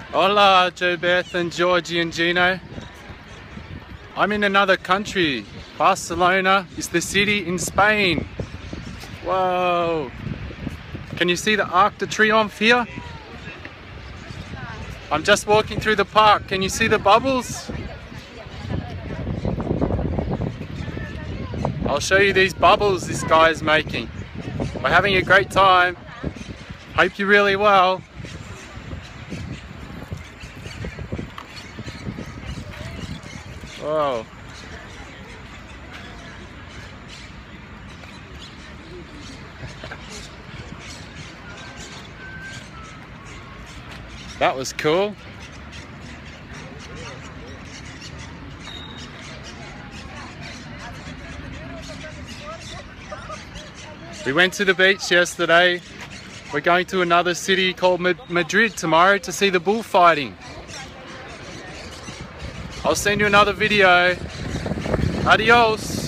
Hola, Joe Beth and Georgie and Gino. I'm in another country. Barcelona is the city in Spain. Whoa! Can you see the Arc de Triomphe here? I'm just walking through the park. Can you see the bubbles? I'll show you these bubbles this guy is making. We're having a great time. Hope you're really well. Whoa. That was cool. We went to the beach yesterday. We're going to another city called Madrid tomorrow to see the bullfighting. I'll send you another video. Adios.